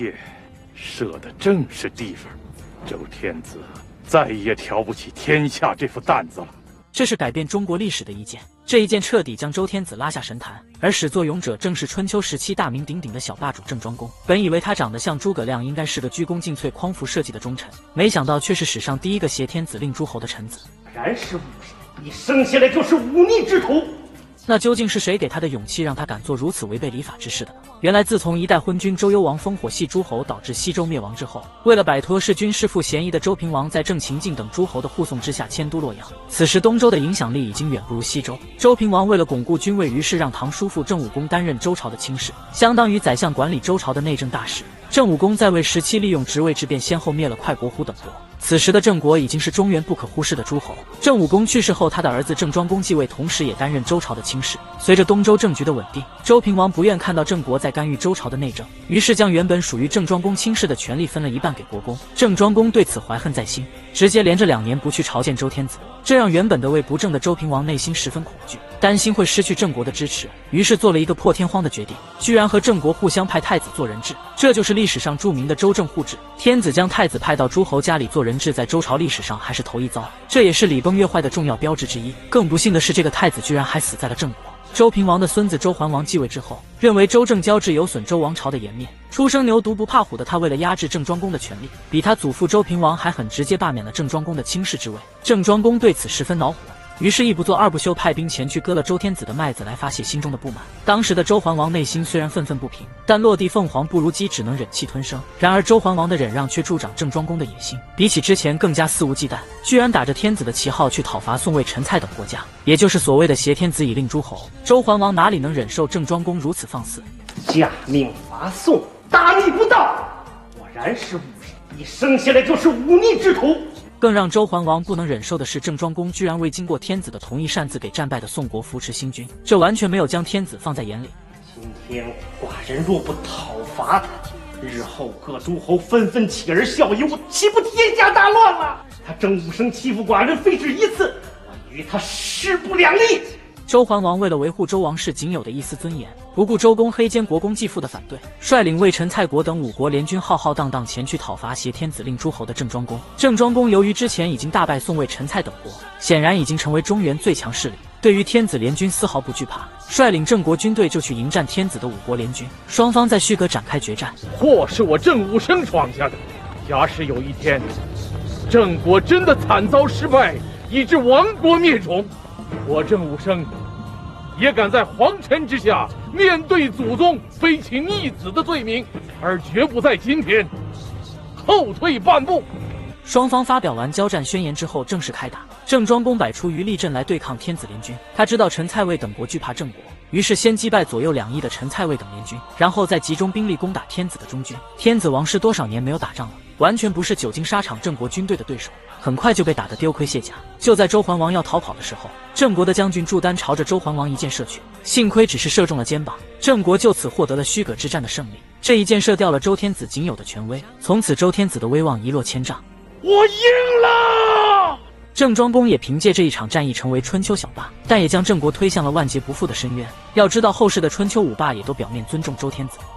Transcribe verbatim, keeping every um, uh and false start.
箭射的正是地方，周天子再也挑不起天下这副担子了。 这是改变中国历史的一箭，这一箭彻底将周天子拉下神坛，而始作俑者正是春秋时期大名鼎鼎的小霸主郑庄公。本以为他长得像诸葛亮，应该是个鞠躬尽瘁、匡扶社稷的忠臣，没想到却是史上第一个挟天子令诸侯的臣子。 然是武士，你生下来就是忤逆之徒。 那究竟是谁给他的勇气，让他敢做如此违背礼法之事的呢？原来自从一代昏君周幽王烽火戏诸侯，导致西周灭亡之后，为了摆脱弑君弑父嫌疑的周平王，在郑秦晋等诸侯的护送之下迁都洛阳。此时东周的影响力已经远不如西周。周平王为了巩固君位，于是让堂叔父郑武公担任周朝的卿士，相当于宰相，管理周朝的内政大事。郑武公在位时期利用职位之便，先后灭了快国、胡等国。此时的郑国已经是中原不可忽视的诸侯。郑武公去世后，他的儿子郑庄公继位，同时也担任周朝的卿士。随着东周政局的稳定，周平王不愿看到郑国在干预周朝的内政，于是将原本属于郑庄公卿士的权力分了一半给国公。郑庄公对此怀恨在心，直接连着两年不去朝见周天子，这让原本的位不正的周平王内心十分恐惧，担心会失去郑国的支持，于是做了一个破天荒的决定，居然和郑国互相派太子做人质。这就是历史上著名的周郑互质。天子将太子派到诸侯家里做人质，在周朝历史上还是头一遭，这也是礼崩乐坏的重要标志之一。更不幸的是，这个太子居然还死在了郑国。周平王的孙子周桓王继位之后，认为周郑交质有损周王朝的颜面，初生牛犊不怕虎的他，为了压制郑庄公的权力，比他祖父周平王还狠，直接罢免了郑庄公的卿士之位。郑庄公对此十分恼火，于是一不做二不休，派兵前去割了周天子的麦子，来发泄心中的不满。当时的周桓王内心虽然愤愤不平，但落地凤凰不如鸡，只能忍气吞声。然而周桓王的忍让却助长郑庄公的野心，比起之前更加肆无忌惮，居然打着天子的旗号去讨伐宋魏陈蔡等国家，也就是所谓的挟天子以令诸侯。周桓王哪里能忍受郑庄公如此放肆， 驾命伐宋，大逆不道！果然是武士，你生下来就是忤逆之徒。 更让周桓王不能忍受的是，郑庄公居然未经过天子的同意，擅自给战败的宋国扶持新君，这完全没有将天子放在眼里。 今天寡人若不讨伐他，日后各诸侯纷纷起而效尤，岂不天下大乱了？他郑武生欺负寡人，非止一次，我与他势不两立。 周桓王为了维护周王室仅有的一丝尊严，不顾周公黑兼国公继父的反对，率领魏陈蔡国等五国联军浩浩荡荡前去讨伐挟天子令诸侯的郑庄公。郑庄公由于之前已经大败宋魏陈蔡等国，显然已经成为中原最强势力，对于天子联军丝毫不惧怕，率领郑国军队就去迎战天子的五国联军。双方在虚阁展开决战。 祸是我郑武生闯下的，假使有一天郑国真的惨遭失败，以致亡国灭种，我郑武生也敢在皇权之下面对祖宗废弃逆子的罪名，而绝不在今天后退半步。 双方发表完交战宣言之后，正式开打。郑庄公摆出余力阵来对抗天子联军，他知道陈蔡魏等国惧怕郑国，于是先击败左右两翼的陈蔡魏等联军，然后再集中兵力攻打天子的中军。天子王室多少年没有打仗了，完全不是久经沙场郑国军队的对手，很快就被打得丢盔卸甲。就在周桓王要逃跑的时候，郑国的将军祝丹朝着周桓王一箭射去，幸亏只是射中了肩膀，郑国就此获得了虚葛之战的胜利。这一箭射掉了周天子仅有的权威，从此周天子的威望一落千丈。 我赢了！ 郑庄公也凭借这一场战役成为春秋小霸，但也将郑国推向了万劫不复的深渊。要知道，后世的春秋五霸也都表面尊重周天子，